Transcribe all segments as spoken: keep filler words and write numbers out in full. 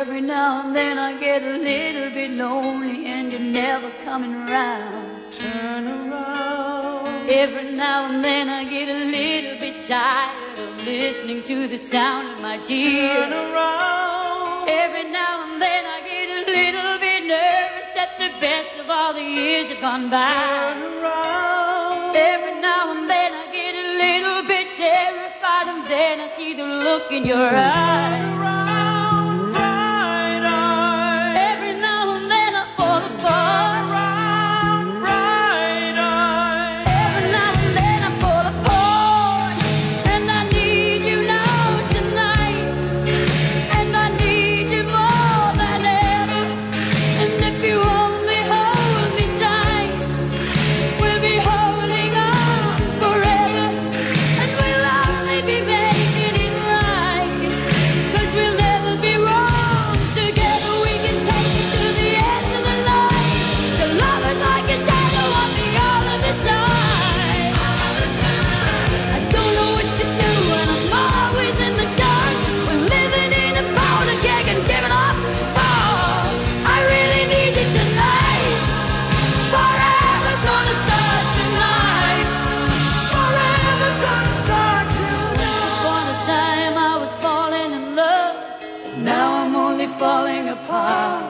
Every now and then I get a little bit lonely and you're never coming around. Turn around. Every now and then I get a little bit tired of listening to the sound of my tears. Turn around. Every now and then I get a little bit nervous that the best of all the years have gone by. Turn around. Every now and then I get a little bit terrified, and then I see the look in your eyes. Turn around, bright eyes. Every now and then I fall apart. Turn around, bright eyes. Every now and then I fall apart, and I need you now tonight, and I need you more than ever. And if you only hold me tight, we'll be holding on forever, and we'll only be making it right, 'cause we'll never be wrong. Together we can take it to the end of the line. The love is like a shadow on me all of the time. I don't know what to do and I'm always in the dark. We're living in a powder keg and giving off balls. I really need you tonight. Forever's gonna start tonight. Forever's gonna start tonight. Upon a time I was falling in love, but now I'm only falling apart.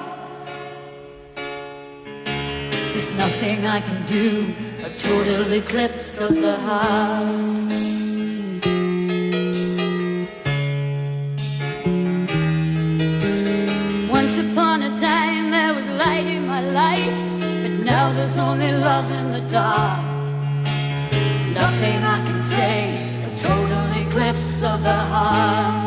There's nothing I can do, a total eclipse of the heart. Once upon a time there was light in my life, but now there's only love in the dark. Nothing I can say, a total eclipse of the heart.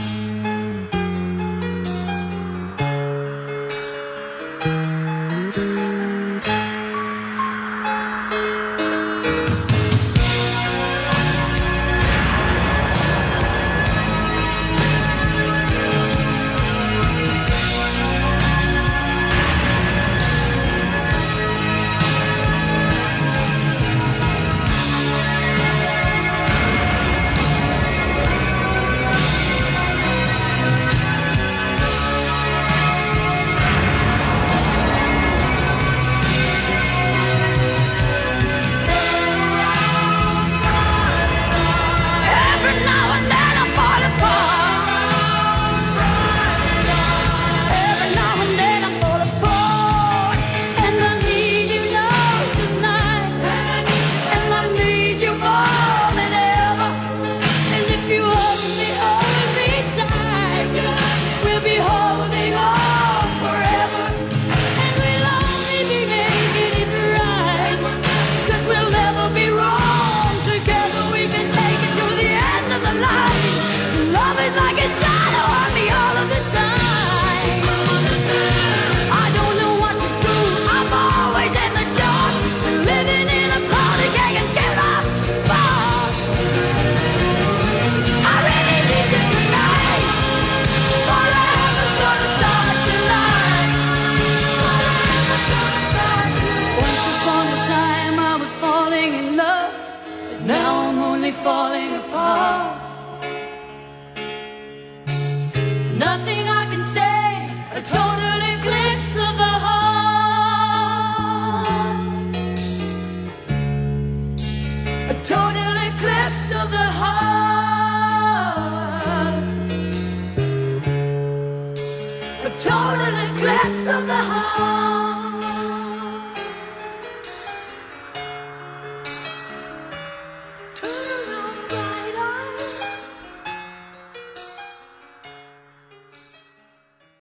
Every now and then I fall apart. Every now and then I fall apart, and I need you now tonight, and I need you more than ever. And if you only hold me tight, we'll be holding on forever, and we'll only be making it right, 'cause we'll never be wrong. Together we can take it to the end of the line. Love is like a shadow on me all of the time. I don't know what to do, I'm always in the dark. We're living in a powder keg and giving off sparks. I really need you tonight. Forever's gonna start tonight. Forever's gonna start tonight. Once upon a time I was falling in love, but now I'm only falling apart. Nothing I can say, a total eclipse of the heart. A total eclipse of the heart. A total eclipse of the heart.